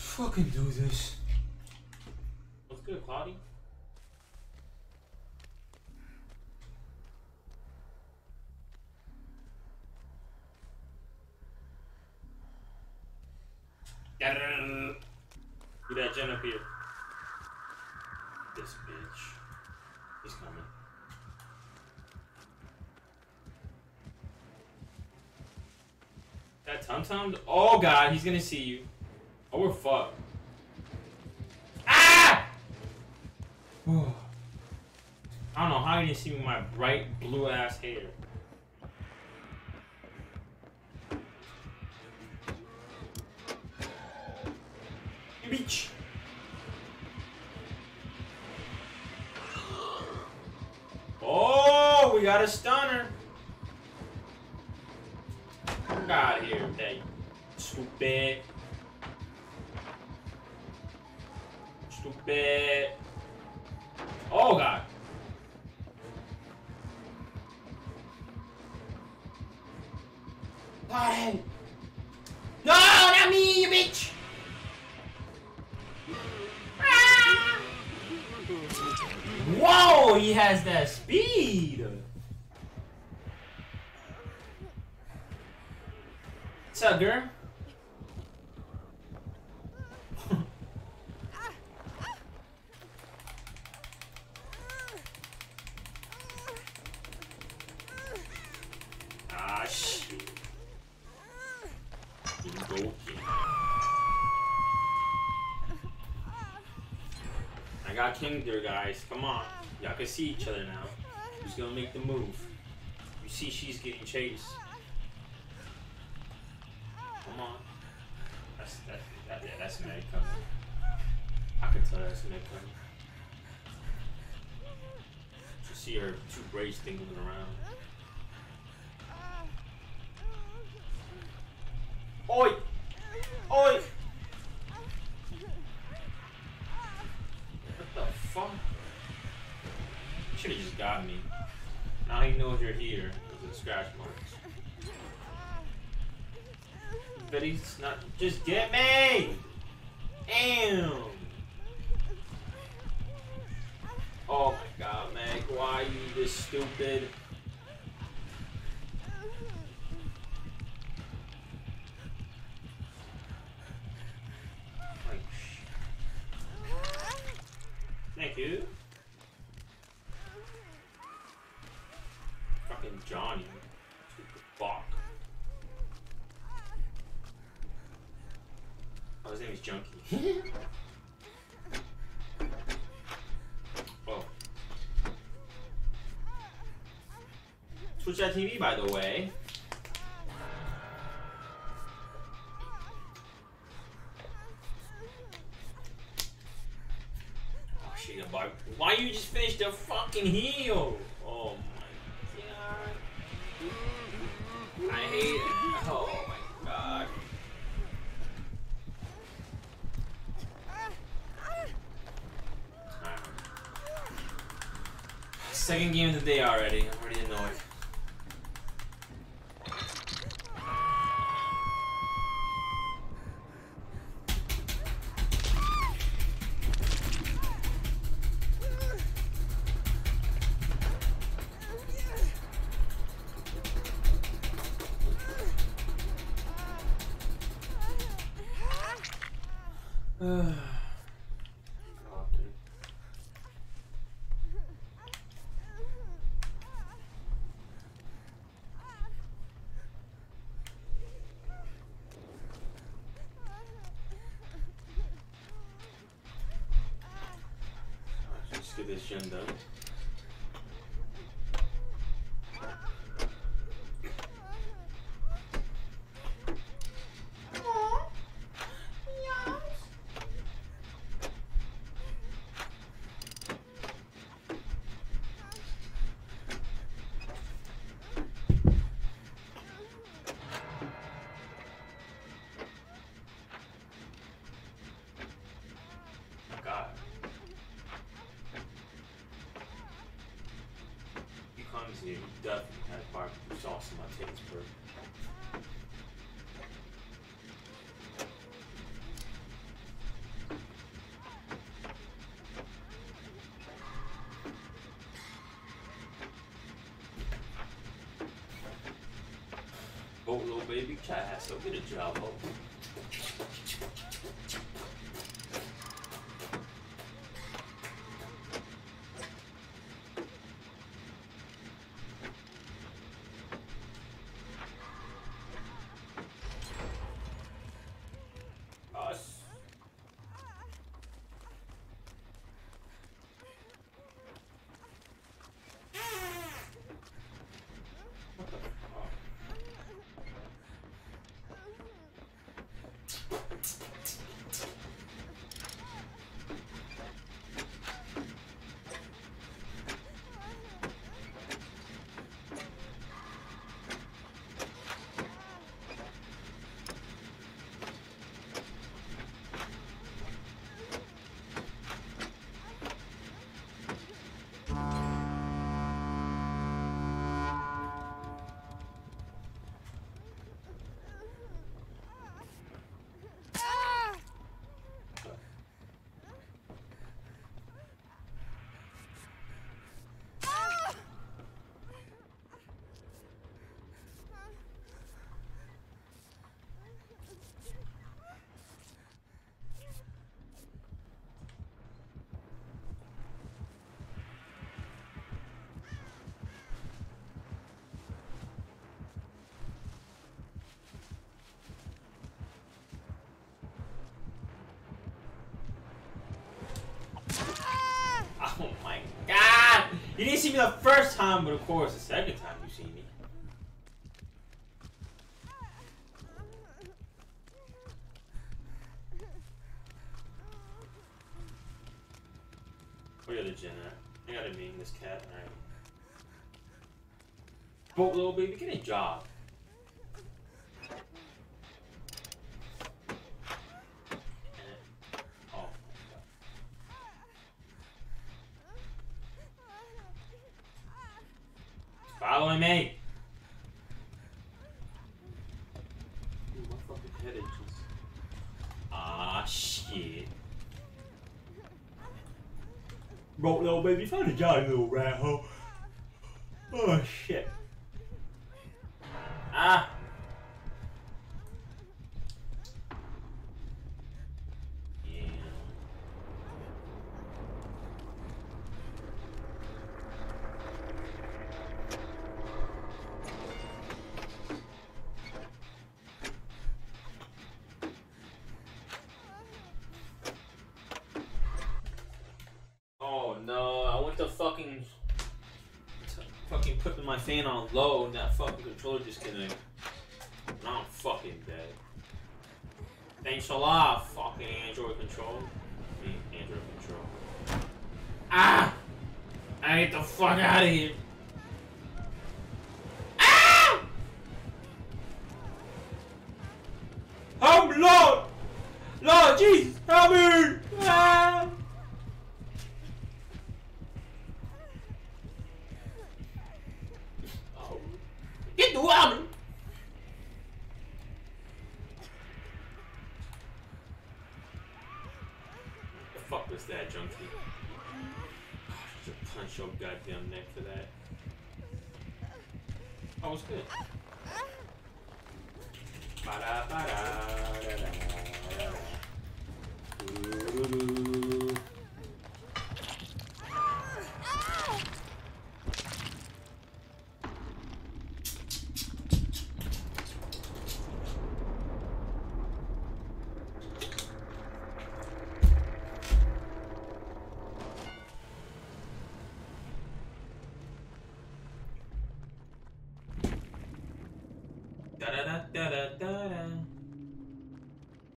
fucking do this. What's good, Cloudy? Get that gen up here. This bitch. He's coming. That Tum-Tum? Oh god, he's gonna see you. Oh, we're fucked. Ah! I don't know how you didn't see me with my bright blue ass hair. You bitch. Oh, we got a stunner. Get out of here, hey. Stupid. Stupid. Oh, God. Why? No, not me, you bitch. Ah! Whoa, he has that speed. What's up, girl? Ah, shit. I got King there, guys. Come on. Y'all can see each other now. Who's gonna make the move? You see she's getting chased. Come on. That's Meg coming. I can tell that's Meg coming. You see her two braids dingling around. Oi! Oi! What the fuck? You should've just got me. Now he knows you're here. There's a scratch marks. But he's not. Just get me! Damn! Oh my god, Meg, why are you this stupid? Thank you. Fucking Johnny. Stupid fuck. Oh, his name is Junkie. Oh. Switch that TV, by the way. Oh shit, why you just finished the fucking heal? Oh my god. I hate it. Oh my god. Second game of the day already. I'm already annoyed. Let's get this gen done. He definitely had barbecue sauce in my taste for. little baby cat. So get a job, ho. Oh my god! You didn't see me the first time, but of course the second time you see me. Where are the gen at? I gotta name this cat, alright. Boat little baby, get a job. Following me! Ooh, my fucking head itches. Ah, shit. Bro, little baby, find a job, you little rat hoe. Oh, shit. Ah! Oh no, I went to fucking putting my fan on low and that fucking controller just connected. Now I'm fucking dead. Thanks a lot, fucking Android control. Android control. Ah! I get the fuck out of here. Ah! Oh Lord! Lord Jesus, help me! Ah! Get the water! The fuck was that, junkie? I should punch your goddamn neck for that. Oh, it's good. Ba-da, ba-da, da-da, da-da. Da da da da da da.